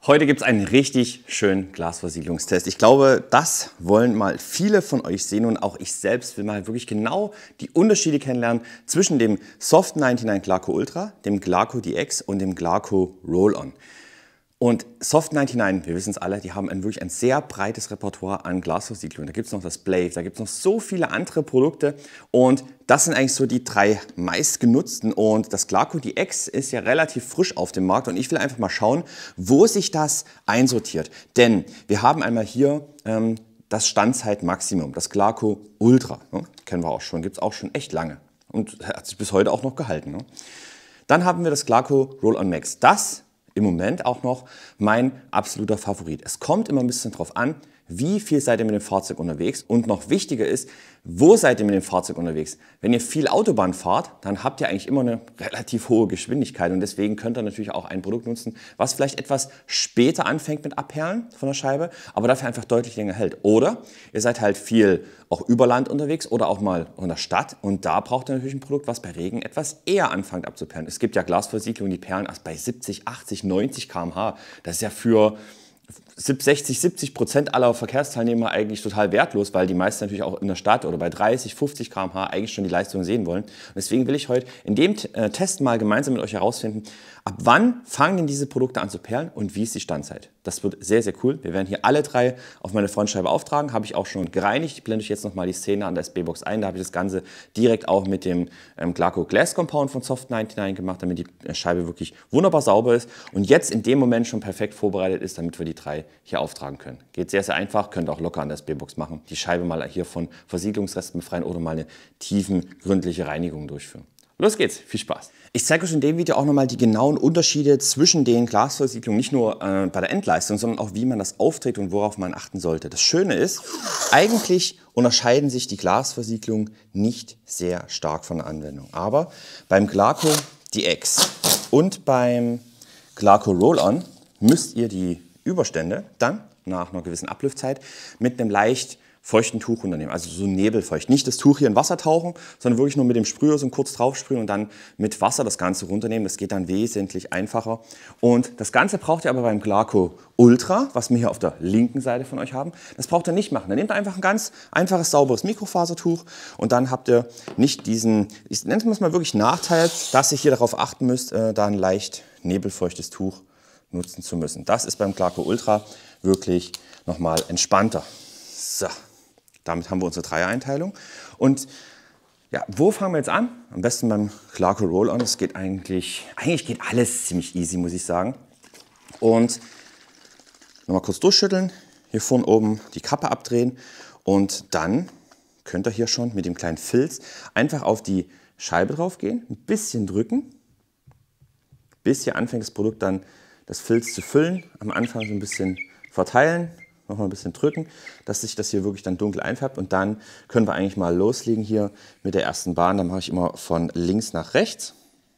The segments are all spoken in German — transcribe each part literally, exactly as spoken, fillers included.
Heute gibt es einen richtig schönen Glasversiegelungstest. Ich glaube, das wollen mal viele von euch sehen und auch ich selbst will mal wirklich genau die Unterschiede kennenlernen zwischen dem Soft neunundneunzig Glaco Ultra, dem Glaco D X und dem Glaco Roll-On. Und Soft neunundneunzig, wir wissen es alle, die haben ein, wirklich ein sehr breites Repertoire an Glasversiegelung. Da gibt es noch das Blade, da gibt es noch so viele andere Produkte und das sind eigentlich so die drei meistgenutzten. Und das Glaco D X ist ja relativ frisch auf dem Markt und ich will einfach mal schauen, wo sich das einsortiert. Denn wir haben einmal hier ähm, das Standzeitmaximum, das Glaco Ultra, ne? Kennen wir auch schon, gibt es auch schon echt lange und hat sich bis heute auch noch gehalten. Ne? Dann haben wir das Glaco Roll-On Max. Das im Moment auch noch mein absoluter Favorit. Es kommt immer ein bisschen drauf an, wie viel seid ihr mit dem Fahrzeug unterwegs und noch wichtiger ist, wo seid ihr mit dem Fahrzeug unterwegs. Wenn ihr viel Autobahn fahrt, dann habt ihr eigentlich immer eine relativ hohe Geschwindigkeit und deswegen könnt ihr natürlich auch ein Produkt nutzen, was vielleicht etwas später anfängt mit Abperlen von der Scheibe, aber dafür einfach deutlich länger hält. Oder ihr seid halt viel auch über Land unterwegs oder auch mal in der Stadt und da braucht ihr natürlich ein Produkt, was bei Regen etwas eher anfängt abzuperlen. Es gibt ja Glasversiegelungen, die perlen erst bei siebzig, achtzig, neunzig Kilometer pro Stunde. Das ist ja für sechzig, siebzig Prozent aller Verkehrsteilnehmer eigentlich total wertlos, weil die meisten natürlich auch in der Stadt oder bei dreißig, fünfzig Kilometer pro Stunde eigentlich schon die Leistung sehen wollen. Und deswegen will ich heute in dem Test mal gemeinsam mit euch herausfinden, ab wann fangen denn diese Produkte an zu perlen und wie ist die Standzeit. Das wird sehr, sehr cool. Wir werden hier alle drei auf meine Frontscheibe auftragen, habe ich auch schon gereinigt. Ich blende euch jetzt nochmal die Szene an der S B-Box ein. Da habe ich das Ganze direkt auch mit dem ähm, Glaco Glass Compound von Soft neunundneunzig gemacht, damit die Scheibe wirklich wunderbar sauber ist und jetzt in dem Moment schon perfekt vorbereitet ist, damit wir die drei hier auftragen können. Geht sehr, sehr einfach, könnt ihr auch locker an der S B-Box machen. Die Scheibe mal hier von Versiegelungsresten befreien oder mal eine tiefen, gründliche Reinigung durchführen. Los geht's, viel Spaß! Ich zeige euch in dem Video auch nochmal die genauen Unterschiede zwischen den Glasversiegelungen, nicht nur äh, bei der Endleistung, sondern auch wie man das aufträgt und worauf man achten sollte. Das Schöne ist, eigentlich unterscheiden sich die Glasversiegelungen nicht sehr stark von der Anwendung. Aber beim Glaco D X und beim Glaco Roll-On müsst ihr die Überstände dann nach einer gewissen Abluftzeit mit einem leicht feuchten Tuch runternehmen, also so nebelfeucht. Nicht das Tuch hier in Wasser tauchen, sondern wirklich nur mit dem Sprüher so kurz drauf sprühen und dann mit Wasser das Ganze runternehmen. Das geht dann wesentlich einfacher. Und das Ganze braucht ihr aber beim Glaco Ultra, was wir hier auf der linken Seite von euch haben, das braucht ihr nicht machen. Dann nehmt ihr einfach ein ganz einfaches, sauberes Mikrofasertuch und dann habt ihr nicht diesen, ich nenne es mal wirklich Nachteil, dass ihr hier darauf achten müsst, äh, da ein leicht nebelfeuchtes Tuch nutzen zu müssen. Das ist beim Glaco Ultra wirklich nochmal entspannter. So. Damit haben wir unsere Dreier-Einteilung. Und ja, wo fangen wir jetzt an? Am besten beim Glaco Roll-On. Es geht eigentlich, eigentlich geht alles ziemlich easy, muss ich sagen. Und nochmal kurz durchschütteln, hier vorne oben die Kappe abdrehen und dann könnt ihr hier schon mit dem kleinen Filz einfach auf die Scheibe drauf gehen, ein bisschen drücken, bis hier anfängt das Produkt dann das Filz zu füllen. Am Anfang so ein bisschen verteilen. Nochmal ein bisschen drücken, dass sich das hier wirklich dann dunkel einfärbt und dann können wir eigentlich mal loslegen hier mit der ersten Bahn. Da mache ich immer von links nach rechts.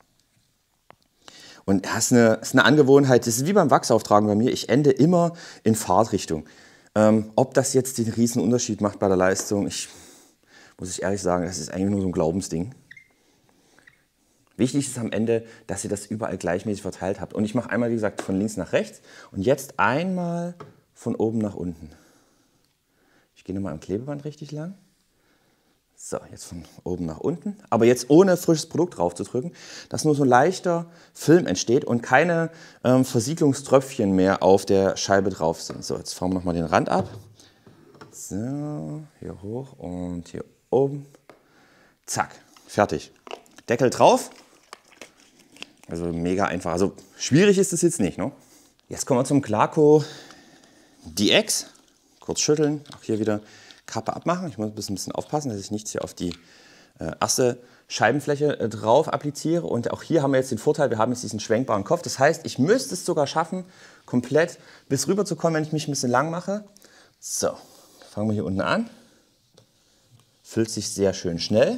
Und das ist eine, das ist eine Angewohnheit, das ist wie beim Wachsauftragen bei mir, ich ende immer in Fahrtrichtung. Ähm, ob das jetzt den riesen Unterschied macht bei der Leistung, ich, muss ich ehrlich sagen, das ist eigentlich nur so ein Glaubensding. Wichtig ist am Ende, dass ihr das überall gleichmäßig verteilt habt. Und ich mache einmal, wie gesagt, von links nach rechts und jetzt einmal von oben nach unten. Ich gehe nochmal am Klebeband richtig lang. So, jetzt von oben nach unten. Aber jetzt ohne frisches Produkt drauf zu drücken, dass nur so ein leichter Film entsteht und keine ähm, Versiegelungströpfchen mehr auf der Scheibe drauf sind. So, jetzt fahren wir nochmal den Rand ab. So, hier hoch und hier oben. Zack, fertig. Deckel drauf. Also mega einfach. Also schwierig ist es jetzt nicht, ne? Jetzt kommen wir zum Glaco D X, kurz schütteln, auch hier wieder Kappe abmachen. Ich muss ein bisschen, ein bisschen aufpassen, dass ich nichts hier auf die äh, erste Scheibenfläche äh, drauf appliziere. Und auch hier haben wir jetzt den Vorteil, wir haben jetzt diesen schwenkbaren Kopf. Das heißt, ich müsste es sogar schaffen, komplett bis rüber zu kommen, wenn ich mich ein bisschen lang mache. So, fangen wir hier unten an. Füllt sich sehr schön schnell.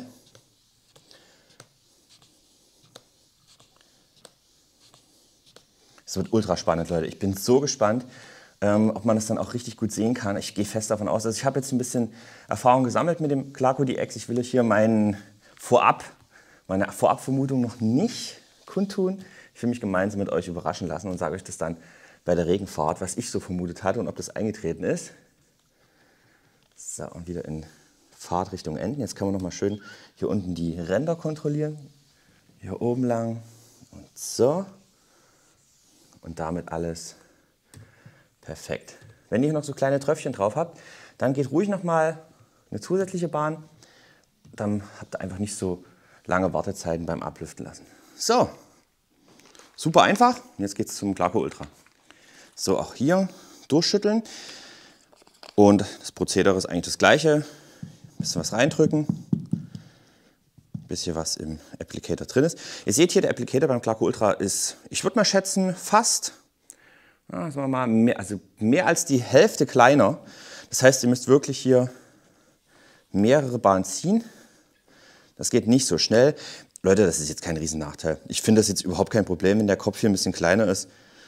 Es wird ultra spannend, Leute. Ich bin so gespannt, Ähm, ob man das dann auch richtig gut sehen kann. Ich gehe fest davon aus. Also ich habe jetzt ein bisschen Erfahrung gesammelt mit dem Glaco D X. Ich will euch hier meinen Vorab, meine Vorabvermutung noch nicht kundtun. Ich will mich gemeinsam mit euch überraschen lassen und sage euch das dann, bei der Regenfahrt, was ich so vermutet hatte und ob das eingetreten ist. So, und wieder in Fahrtrichtung enden. Jetzt können wir noch mal schön hier unten die Ränder kontrollieren. Hier oben lang und so. Und damit alles perfekt. Wenn ihr hier noch so kleine Tröpfchen drauf habt, dann geht ruhig noch mal eine zusätzliche Bahn. Dann habt ihr einfach nicht so lange Wartezeiten beim Ablüften lassen. So, super einfach. Jetzt geht es zum Clarco Ultra. So, auch hier durchschütteln. Und das Prozedere ist eigentlich das gleiche. Ein bisschen was reindrücken. Ein bisschen was im Applicator drin ist. Ihr seht hier, der Applicator beim Clarco Ultra ist, ich würde mal schätzen, fast, ja, sagen wir mal, mehr, also mehr als die Hälfte kleiner. Das heißt, ihr müsst wirklich hier mehrere Bahnen ziehen. Das geht nicht so schnell. Leute, das ist jetzt kein Riesennachteil. Ich finde das jetzt überhaupt kein Problem, wenn der Kopf hier ein bisschen kleiner ist.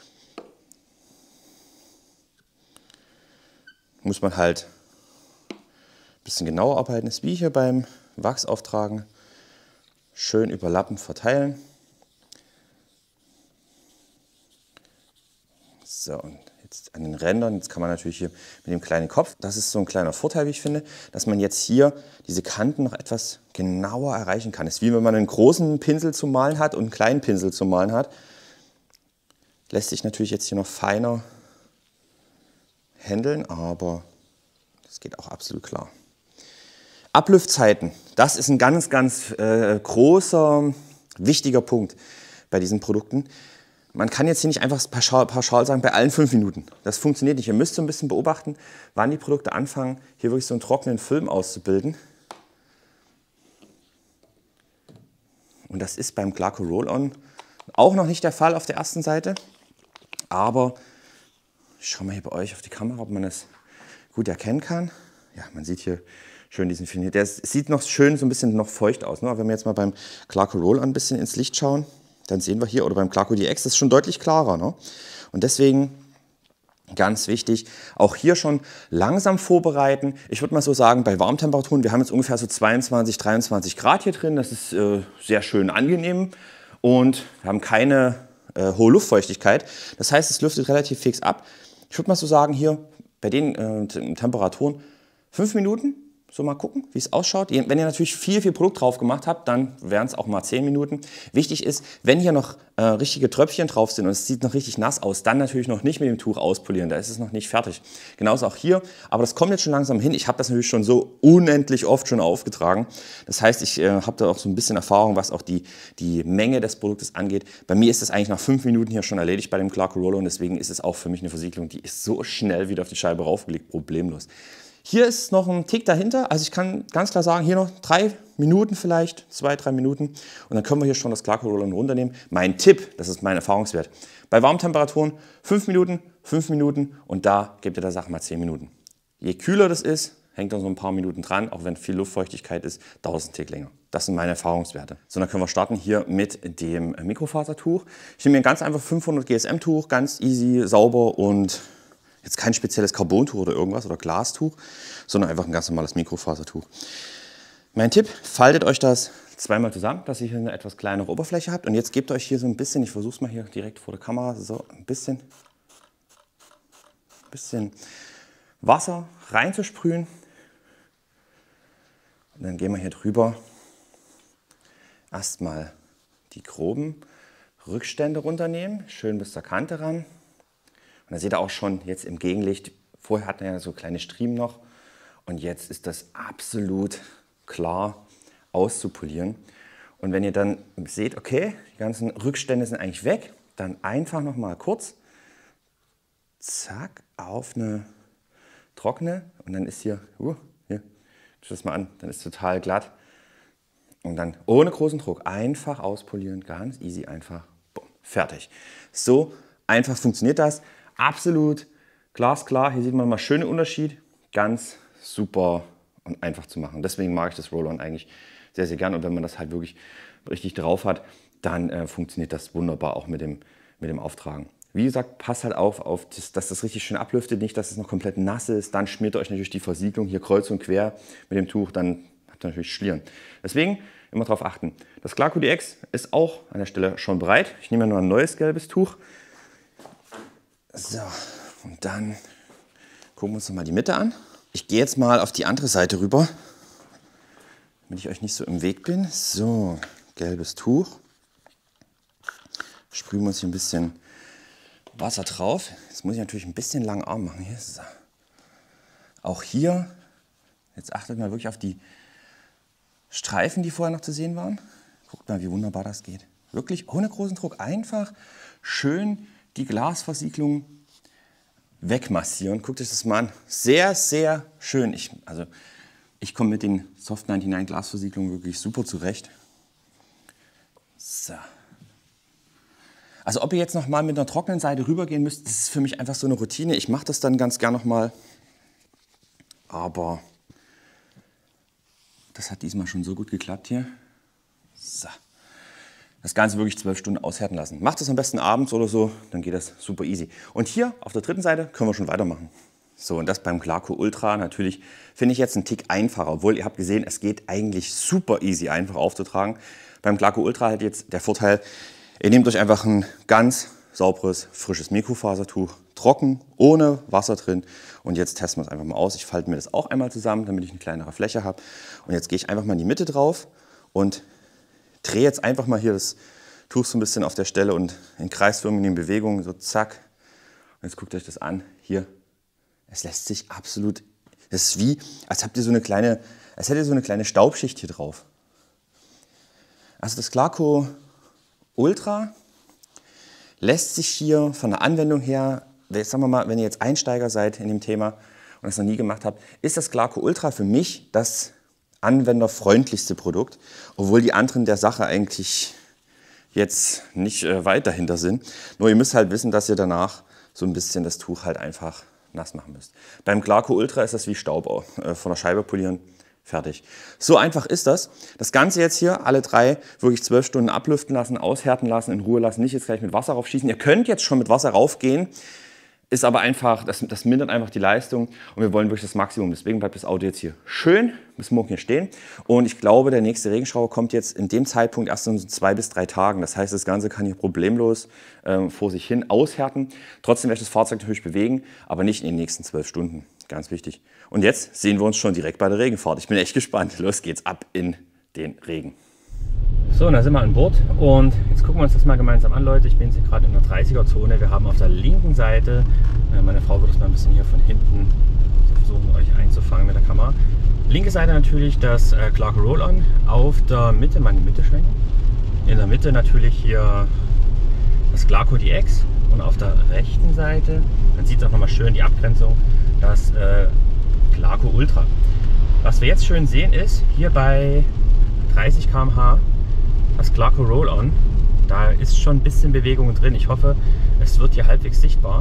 Muss man halt ein bisschen genauer arbeiten. Das ist wie hier beim Wachsauftragen. Schön überlappen, verteilen. So, und jetzt an den Rändern, jetzt kann man natürlich hier mit dem kleinen Kopf, das ist so ein kleiner Vorteil, wie ich finde, dass man jetzt hier diese Kanten noch etwas genauer erreichen kann. Es ist wie wenn man einen großen Pinsel zum Malen hat und einen kleinen Pinsel zum Malen hat. Lässt sich natürlich jetzt hier noch feiner handeln, aber das geht auch absolut klar. Ablüftzeiten, das ist ein ganz, ganz äh, großer, wichtiger Punkt bei diesen Produkten. Man kann jetzt hier nicht einfach pauschal, pauschal sagen, bei allen fünf Minuten. Das funktioniert nicht. Ihr müsst so ein bisschen beobachten, wann die Produkte anfangen, hier wirklich so einen trockenen Film auszubilden. Und das ist beim Clarco Roll-On auch noch nicht der Fall auf der ersten Seite, aber ich schaue mal hier bei euch auf die Kamera, ob man das gut erkennen kann. Ja, man sieht hier schön diesen Film. Der sieht noch schön so ein bisschen noch feucht aus. Ne? Wenn wir jetzt mal beim Clarco Roll-On ein bisschen ins Licht schauen, dann sehen wir hier, oder beim Clarco D X, das ist schon deutlich klarer. Ne? Und deswegen ganz wichtig, auch hier schon langsam vorbereiten. Ich würde mal so sagen, bei Warmtemperaturen, wir haben jetzt ungefähr so zweiundzwanzig, dreiundzwanzig Grad hier drin. Das ist äh, sehr schön angenehm und wir haben keine äh, hohe Luftfeuchtigkeit. Das heißt, es lüftet relativ fix ab. Ich würde mal so sagen, hier bei den äh, Temperaturen fünf Minuten, so mal gucken, wie es ausschaut. Wenn ihr natürlich viel, viel Produkt drauf gemacht habt, dann wären es auch mal zehn Minuten. Wichtig ist, wenn hier noch äh, richtige Tröpfchen drauf sind und es sieht noch richtig nass aus, dann natürlich noch nicht mit dem Tuch auspolieren, da ist es noch nicht fertig. Genauso auch hier, aber das kommt jetzt schon langsam hin. Ich habe das natürlich schon so unendlich oft schon aufgetragen. Das heißt, ich äh, habe da auch so ein bisschen Erfahrung, was auch die, die Menge des Produktes angeht. Bei mir ist das eigentlich nach fünf Minuten hier schon erledigt bei dem Clarco Roll-On und deswegen ist es auch für mich eine Versiegelung, die ist so schnell wieder auf die Scheibe raufgelegt, problemlos. Hier ist noch ein Tick dahinter, also ich kann ganz klar sagen, hier noch drei Minuten vielleicht, zwei, drei Minuten und dann können wir hier schon das Clarco Roll-On runternehmen. Mein Tipp, das ist mein Erfahrungswert, bei Warmtemperaturen fünf Minuten, fünf Minuten und da gebt ihr der Sache mal zehn Minuten. Je kühler das ist, hängt dann so ein paar Minuten dran, auch wenn viel Luftfeuchtigkeit ist, dauert es einen Tick länger. Das sind meine Erfahrungswerte. So, dann können wir starten hier mit dem Mikrofasertuch. Ich nehme mir ein ganz einfach fünfhundert G S M-Tuch, ganz easy, sauber und jetzt kein spezielles Carbontuch oder irgendwas oder Glastuch, sondern einfach ein ganz normales Mikrofasertuch. Mein Tipp, faltet euch das zweimal zusammen, dass ihr hier eine etwas kleinere Oberfläche habt. Und jetzt gebt euch hier so ein bisschen, ich versuche es mal hier direkt vor der Kamera, so ein bisschen, bisschen Wasser reinzusprühen. Und dann gehen wir hier drüber erstmal die groben Rückstände runternehmen, schön bis zur Kante ran. Und da seht ihr auch schon jetzt im Gegenlicht, vorher hatten wir ja so kleine Striemen noch und jetzt ist das absolut klar auszupolieren. Und wenn ihr dann seht, okay, die ganzen Rückstände sind eigentlich weg, dann einfach noch mal kurz, zack, auf eine trockene und dann ist hier, uh, hier, schau das mal an, dann ist total glatt. Und dann ohne großen Druck einfach auspolieren, ganz easy, einfach, boom, fertig. So einfach funktioniert das. Absolut glasklar, hier sieht man mal schönen Unterschied, ganz super und einfach zu machen. Deswegen mag ich das Roll-On eigentlich sehr, sehr gern und wenn man das halt wirklich richtig drauf hat, dann äh, funktioniert das wunderbar auch mit dem, mit dem Auftragen. Wie gesagt, passt halt auf, auf das, dass das richtig schön ablüftet, nicht, dass es noch komplett nass ist, dann schmiert ihr euch natürlich die Versiegelung hier kreuz und quer mit dem Tuch, dann habt ihr natürlich Schlieren. Deswegen immer darauf achten. Das Clarco D X ist auch an der Stelle schon bereit. Ich nehme nur ein neues gelbes Tuch. So, und dann gucken wir uns noch mal die Mitte an. Ich gehe jetzt mal auf die andere Seite rüber, damit ich euch nicht so im Weg bin. So, gelbes Tuch. Sprühen wir uns hier ein bisschen Wasser drauf. Jetzt muss ich natürlich ein bisschen langen Arm machen. Hier. So. Auch hier, jetzt achtet mal wirklich auf die Streifen, die vorher noch zu sehen waren. Guckt mal, wie wunderbar das geht. Wirklich ohne großen Druck einfach schön die Glasversiegelung wegmassieren. Guckt euch das mal an. Sehr, sehr schön. Ich, also, ich komme mit den Soft neunundneunzig Glasversiegelungen wirklich super zurecht. So. Also ob ihr jetzt noch mal mit einer trockenen Seite rübergehen müsst, das ist für mich einfach so eine Routine. Ich mache das dann ganz gern noch mal. Aber das hat diesmal schon so gut geklappt hier. So. Das Ganze wirklich zwölf Stunden aushärten lassen. Macht das am besten abends oder so, dann geht das super easy. Und hier auf der dritten Seite können wir schon weitermachen. So, und das beim Clarco Ultra natürlich finde ich jetzt einen Tick einfacher. Obwohl ihr habt gesehen, es geht eigentlich super easy einfach aufzutragen. Beim Clarco Ultra hat jetzt der Vorteil, ihr nehmt euch einfach ein ganz sauberes, frisches Mikrofasertuch, trocken, ohne Wasser drin. Und jetzt testen wir es einfach mal aus. Ich falte mir das auch einmal zusammen, damit ich eine kleinere Fläche habe. Und jetzt gehe ich einfach mal in die Mitte drauf und drehe jetzt einfach mal hier das Tuch so ein bisschen auf der Stelle und in kreisförmigen Bewegungen, so zack. Und jetzt guckt euch das an. Hier, es lässt sich absolut, es ist wie, als habt ihr so eine kleine, als hättet ihr so eine kleine Staubschicht hier drauf. Also das Clarco Ultra lässt sich hier von der Anwendung her, sagen wir mal, wenn ihr jetzt Einsteiger seid in dem Thema und das noch nie gemacht habt, ist das Clarco Ultra für mich das anwenderfreundlichste Produkt, obwohl die anderen der Sache eigentlich jetzt nicht äh, weit dahinter sind. Nur ihr müsst halt wissen, dass ihr danach so ein bisschen das Tuch halt einfach nass machen müsst. Beim Clarco Ultra ist das wie Staub äh, von der Scheibe polieren. Fertig. So einfach ist das. Das Ganze jetzt hier, alle drei, wirklich zwölf Stunden ablüften lassen, aushärten lassen, in Ruhe lassen, nicht jetzt gleich mit Wasser raufschießen. Ihr könnt jetzt schon mit Wasser raufgehen, ist aber einfach, das, das mindert einfach die Leistung und wir wollen wirklich das Maximum. Deswegen bleibt das Auto jetzt hier schön bis morgen hier stehen. Und ich glaube, der nächste Regenschauer kommt jetzt in dem Zeitpunkt erst in so zwei bis drei Tagen. Das heißt, das Ganze kann hier problemlos ähm, vor sich hin aushärten. Trotzdem werde ich das Fahrzeug natürlich bewegen, aber nicht in den nächsten zwölf Stunden. Ganz wichtig. Und jetzt sehen wir uns schon direkt bei der Regenfahrt. Ich bin echt gespannt. Los geht's ab in den Regen. So, und da sind wir an Bord und jetzt gucken wir uns das mal gemeinsam an, Leute. Ich bin jetzt gerade in der dreißiger Zone. Wir haben auf der linken Seite, meine Frau wird es mal ein bisschen hier von hinten versuchen, euch einzufangen mit der Kamera. Linke Seite natürlich das äh, Clarco Roll-On. Auf der Mitte, mal in die Mitte schwenken. In der Mitte natürlich hier das Clarco D X und auf der rechten Seite, man sieht auch nochmal schön die Abgrenzung, das äh, Clarco Ultra. Was wir jetzt schön sehen ist, hier bei dreißig Kilometer pro Stunde das Clarco Roll-On, da ist schon ein bisschen Bewegung drin. Ich hoffe, es wird hier halbwegs sichtbar.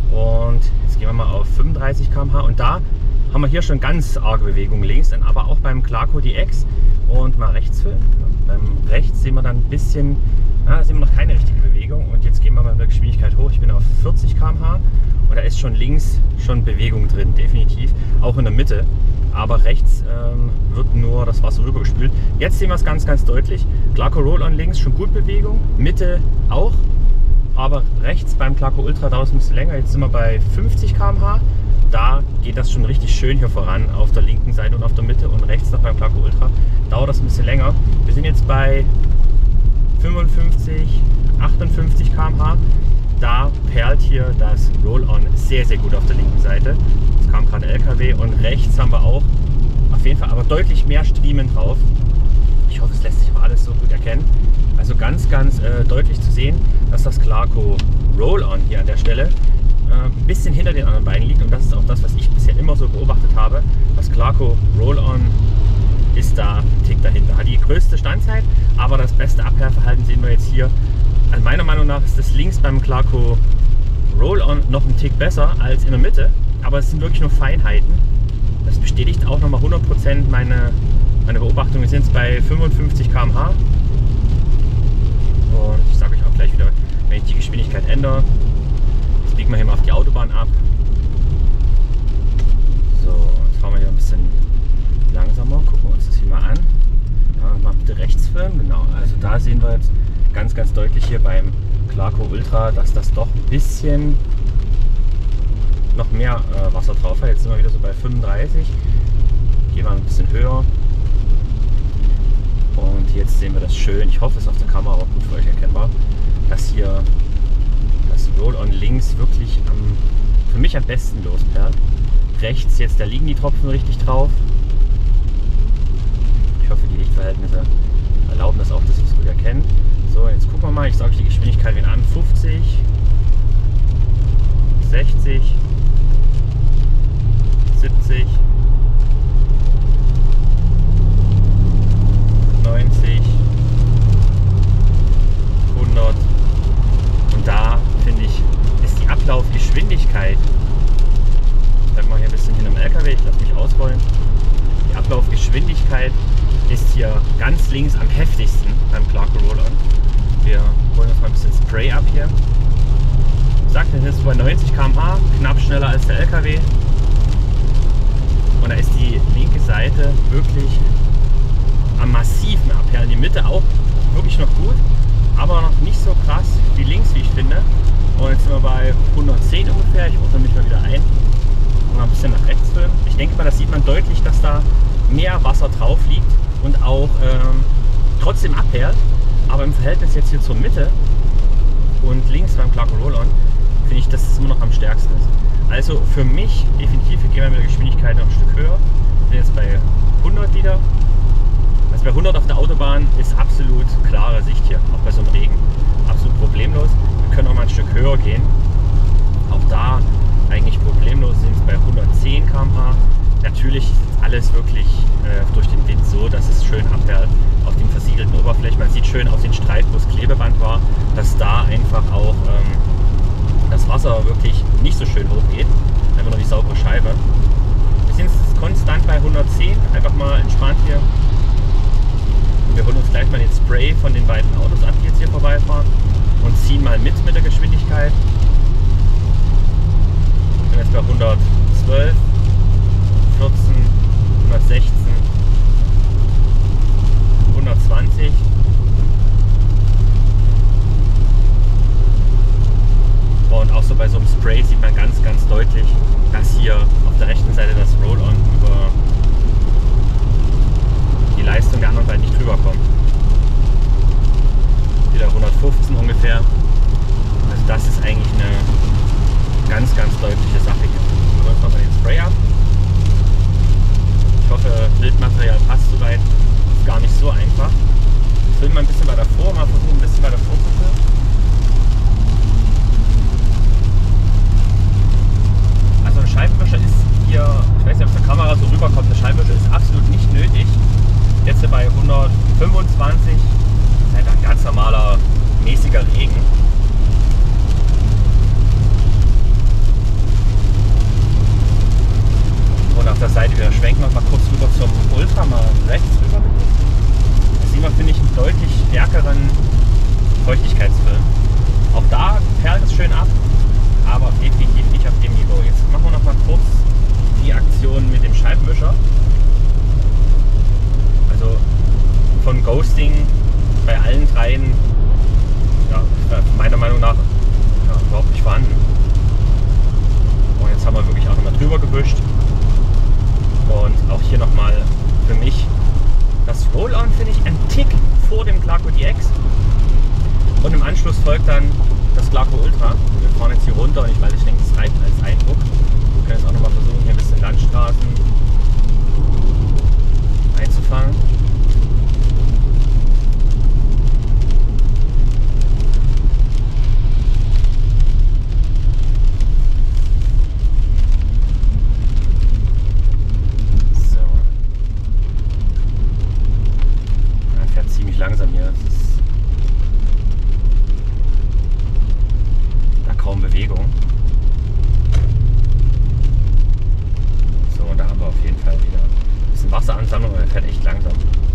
Und jetzt gehen wir mal auf fünfunddreißig Kilometer pro Stunde und da haben wir hier schon ganz arge Bewegung links, dann aber auch beim Clarco D X und mal rechts filmen. Beim rechts sehen wir dann ein bisschen, na, da sehen wir noch keine richtige Bewegung und jetzt gehen wir mal mit der Geschwindigkeit hoch. Ich bin auf vierzig Kilometer pro Stunde und da ist schon links schon Bewegung drin, definitiv, auch in der Mitte. Aber rechts ähm, wird nur das Wasser rübergespült. Jetzt sehen wir es ganz, ganz deutlich. Clarco Roll-On links schon gut Bewegung, Mitte auch. Aber rechts beim Clarco Ultra dauert es ein bisschen länger. Jetzt sind wir bei fünfzig Kilometer pro Stunde. Da geht das schon richtig schön hier voran auf der linken Seite und auf der Mitte. Und rechts noch beim Clarco Ultra dauert das ein bisschen länger. Wir sind jetzt bei fünfundfünfzig, achtundfünfzig Kilometer pro Stunde. Da perlt hier das Roll-On sehr, sehr gut auf der linken Seite. Es kam gerade L K W und rechts haben wir auch auf jeden Fall aber deutlich mehr Striemen drauf. Ich hoffe, es lässt sich aber alles so gut erkennen. Also ganz, ganz äh, deutlich zu sehen, dass das Clarco Roll-On hier an der Stelle äh, ein bisschen hinter den anderen beiden liegt. Und das ist auch das, was ich bisher immer so beobachtet habe. Das Clarco Roll-On ist da ein Tick dahinter. Hat die größte Standzeit, aber das beste Abhärverhalten sehen wir jetzt hier. Also meiner Meinung nach ist das links beim Clarco Roll-On noch ein Tick besser als in der Mitte, aber es sind wirklich nur Feinheiten. Das bestätigt auch nochmal hundert Prozent meine, meine Beobachtung. Wir sind jetzt bei fünfundfünfzig Kilometer pro Stunde und ich sage euch auch gleich wieder, wenn ich die Geschwindigkeit ändere. Jetzt biegen wir hier mal auf die Autobahn ab. So, jetzt fahren wir hier ein bisschen langsamer, gucken wir uns das hier mal an. Ja, mal bitte rechts filmen, genau, also da sehen wir jetzt ganz, ganz deutlich hier beim Clarco Ultra, dass das doch ein bisschen mehr äh, Wasser drauf hat. Jetzt sind wir wieder so bei fünfunddreißig. Gehen wir ein bisschen höher. Und jetzt sehen wir das schön. Ich hoffe, es ist auf der Kamera auch gut für euch erkennbar, dass hier das Roll-On links wirklich am, für mich am besten losperlt. Rechts jetzt, da liegen die Tropfen richtig drauf. Ich hoffe, die Lichtverhältnisse erlauben das auch, dass ihr es gut erkennt. So, jetzt gucken wir mal. Ich sage euch die Geschwindigkeit wieder an. fünfzig, sechzig, siebzig, neunzig, hundert. Und da, finde ich, ist die Ablaufgeschwindigkeit. Ich bleib mal hier ein bisschen hinter dem L K W, ich lasse mich ausrollen. Die Ablaufgeschwindigkeit ist hier ganz links am heftigsten beim Clarko Roll-On. Wir holen uns mal ein bisschen Spray ab hier. Ich sagte, das ist bei neunzig Kilometer pro Stunde, knapp schneller als der L K W. Und da ist die linke Seite wirklich am massiven Abperlen. Die Mitte auch wirklich noch gut, aber noch nicht so krass wie links, wie ich finde. Und jetzt sind wir bei hundertzehn ungefähr. Ich ordne mich mal wieder ein und mal ein bisschen nach rechts filmen. Ich denke mal, das sieht man deutlich, dass da mehr Wasser drauf liegt und auch ähm, trotzdem abperlt. Aber im Verhältnis jetzt hier zur Mitte und links beim Clarko Roll-On finde ich, dass es immer noch am stärksten ist. Also für mich definitiv, wir gehen mit der Geschwindigkeit noch ein Stück höher. Wir sind jetzt bei hundert wieder. Also bei hundert auf der Autobahn ist absolut klare Sicht hier, auch bei so einem Regen. Absolut problemlos. Wir können auch mal ein Stück höher gehen. Auch da eigentlich problemlos sind es bei hundertzehn Kilometer pro Stunde. Natürlich ist alles wirklich äh, durch den Wind so, dass es schön abperlt auf den versiegelten Oberflächen. Man sieht schön auf den Streifen, wo das Klebeband war, dass da einfach auch ähm, das Wasser wirklich nicht so schön hoch geht. Einfach nur die saubere Scheibe. Wir sind jetzt konstant bei hundertzehn, einfach mal entspannt hier. Und wir holen uns gleich mal den Spray von den beiden Autos ab, die jetzt hier vorbeifahren und ziehen mal mit mit der Geschwindigkeit. Ich bin jetzt bei hundertzwölf, vierzehn, hundertsechzehn, hundertzwanzig. Und auch so bei so einem Spray sieht man ganz, ganz deutlich, dass hier auf der rechten Seite das Roll-On über die Leistung der anderen Seite nicht drüber kommt. Wieder hundertfünfzehn ungefähr. Also das ist eigentlich eine ganz, ganz deutliche Sache hier. Wir holen uns mal den Spray ab. Ich hoffe, Bildmaterial passt soweit. Ist gar nicht so einfach. Ich filme mal ein bisschen weiter vor, mal versuchen ein bisschen weiter vorzuführen. Also ein Scheibenwischer ist hier, ich weiß nicht, ob es der Kamera so rüberkommt, der Scheibenwischer ist absolut nicht nötig. Jetzt bei hundertfünfundzwanzig, halt ein ganz normaler, mäßiger Regen. Und auf der Seite wieder schwenken wir mal kurz rüber zum Ultra, mal rechts rüber. Da sehen wir, finde ich, einen deutlich stärkeren Feuchtigkeitsfilm. Auch da perlt es schön ab, aber definitiv nicht auf dem Niveau. Jetzt machen wir noch mal kurz die Aktion mit dem Scheibenwischer. Also von Ghosting bei allen dreien, ja, meiner Meinung nach ja, überhaupt nicht vorhanden. Und jetzt haben wir wirklich auch nochmal drüber gewischt. Und auch hier nochmal für mich das Roll-On, finde ich, ein Tick vor dem Clarko D X. Und im Anschluss folgt dann das Clarko Ultra. Wir fahren jetzt hier runter und ich weiß, ich denke, das reicht als Eindruck. Wir können jetzt auch nochmal versuchen, hier ein bisschen Landstraßen einzufangen. So. Er fährt ziemlich langsam hier. Das ist da kaum Bewegung. So, und da haben wir auf jeden Fall wieder ein bisschen Wasseransammlung, aber er fährt echt langsam.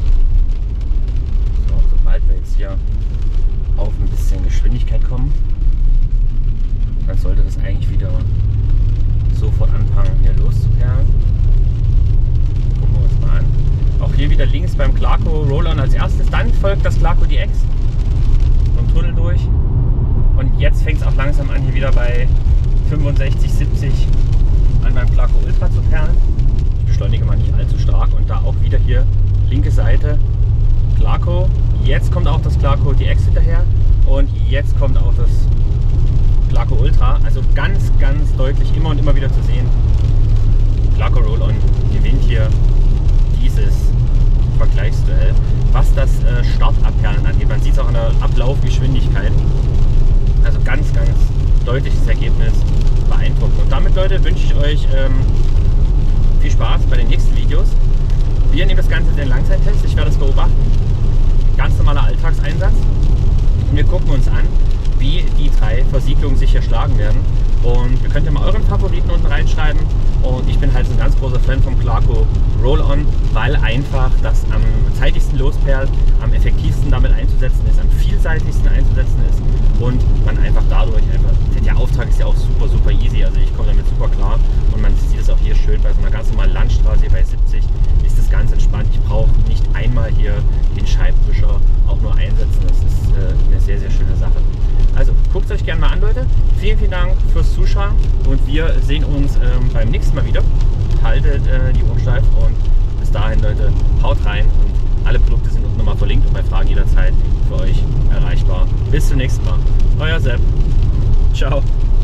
So, sobald wir jetzt hier auf ein bisschen Geschwindigkeit kommen, dann sollte das eigentlich wieder sofort anfangen, hier loszuperlen. Gucken wir uns mal an. Auch hier wieder links beim Clarko Roll-On als erstes, dann folgt das Clarko D X. So ein Tunnel durch. Und jetzt fängt es auch langsam an, hier wieder bei fünfundsechzig, siebzig an beim Clarco Ultra zu perlen. Ich beschleunige mal nicht allzu stark und da auch wieder hier linke Seite Clarco. Jetzt kommt auch das Clarco D X hinterher und jetzt kommt auch das Clarco Ultra. Also ganz, ganz deutlich immer und immer wieder zu sehen, Clarco Roll-On gewinnt hier dieses Vergleichsduell. Was das äh, Startabperlen angeht, man sieht es auch an der Ablaufgeschwindigkeit. Also ganz, ganz deutliches Ergebnis, beeindruckend. Und damit, Leute, wünsche ich euch ähm, viel Spaß bei den nächsten Videos. Wir nehmen das Ganze in den Langzeittest, ich werde es beobachten. Ganz normaler Alltagseinsatz. Und wir gucken uns an, wie die drei Versiegelungen sich hier schlagen werden. Und ihr könnt ja mal euren Favoriten unten reinschreiben. Und ich bin halt so ein ganz großer Fan vom Clarco Roll-On, weil einfach das am zeitigsten losperlt, am effektivsten damit einzusetzen ist, am vielseitigsten einzusetzen ist und man einfach dadurch einfach, der Auftrag ist ja auch super, super easy, also ich komme damit super klar und man sieht es auch hier schön bei so einer ganz normalen Landstraße hier bei siebzig, ist das ganz entspannt. Ich brauche nicht einmal hier den Scheibenwischer auch nur einsetzen, das ist äh, eine sehr, sehr schöne Sache. Also guckt es euch gerne mal an, Leute. Vielen, vielen Dank fürs Zuschauen und wir sehen uns ähm, beim nächsten Mal wieder. Haltet äh, die Ohren steif und bis dahin, Leute, haut rein und alle Produkte sind unten nochmal verlinkt und bei Fragen jederzeit für euch erreichbar. Bis zum nächsten Mal. Euer Sepp. Ciao.